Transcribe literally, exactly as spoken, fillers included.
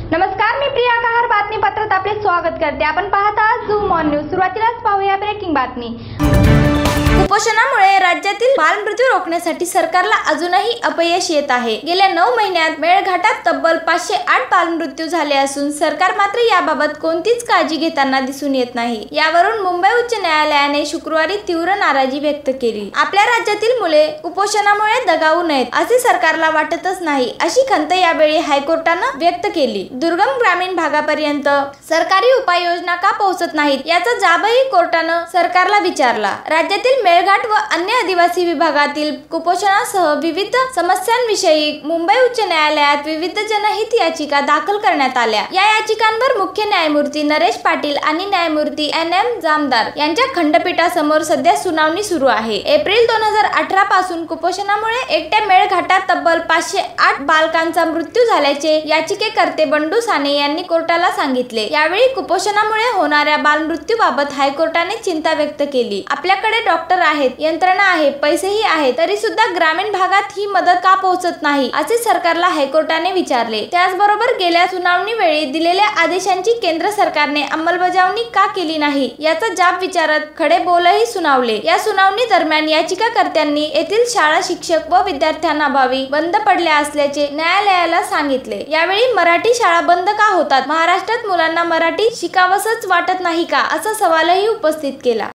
नमस्कार, मी प्रिया कहार बातमीपत्रात आपले स्वागत करते। आपण पाहत आहात झूम ऑन न्यूज। सुरुवातीलाच पाहूया ब्रेकिंग बातमी। कुपोषणामुळे राज्यातील बालमृत्यू रोखण्यासाठी सरकारला अजूनही अपयश येत आहे। गेल्या नऊ महिन्यात मेळघाटात तब्बल पाचशे आठ बालमृत्यू झाले असून सरकार मात्र याबाबत कोणतीच काळजी घेताना दिसून येत नाही। यावरून मुंबई उच्च न्यायालयाने शुक्रवारी तीव्र नाराजी व्यक्त केली। आपल्या राज्यातील मुले कुपोषणामुळे दगावू नयेत असे सरकारला वाटतच नाही, अशी खंत यावेळी हायकोर्टानं व्यक्त केली। दुर्गम ग्रामीण भागापर्यंत सरकारी उपाययोजना का पोहोचत नाहीत याचा जाबही कोर्टानं सरकारला विचारला। राज्यातील मेळघाट व अन्य आदिवासी विभागातील कुपोषणासह विविध समस्यांविषयी मुंबई उच्च न्यायालयात विविध जनहित याचिका दाखल करण्यात आल्या। या याचिकांवर मुख्य न्यायमूर्ती नरेश पाटील आणि न्यायमूर्ती एन एम जामदार यांच्या खंडपीठासमोर सध्या सुनावणी सुरू आहे। एप्रिल दोन हजार अठरा पासून कुपोषणामुळे एकट्या मेळघाटात तब्बल पाचशे आठ बालकांचा मृत्यू झाल्याचे याचिकेकर्ते बंडू साने यांनी कोर्टाला सांगितले। यावेळी कुपोषणामुळे होणाऱ्या बालमृत्यूबाबत हायकोर्टाने चिंता व्यक्त केली। आपल्याकडे डॉक्टर आहेत, यंत्रणा आहे, पैसेही आहेत, तरी सुद्धा ग्रामीण भागात ही मदत का पोहोचत नाही असे सरकारला हायकोर्टाने विचारले। त्याचबरोबर गेल्या सुनावणी वेळी दिलेल्या आदेशांची केंद्र सरकारने अंमलबजावणी का केली नाही याचा जाब विचारत खडे बोलही सुनावले। या सुनावणी दरम्यान याचिकाकर्त्यांनी येथील शाळा शिक्षक व विद्यार्थ्यांअभावी बंद पडल्या असल्याचे न्यायालयाला सांगितले। यावेळी मराठी शाळा बंद का होतात, महाराष्ट्रात मुलांना मराठी शिकावंसच वाटत नाही का असा सवालही उपस्थित केला।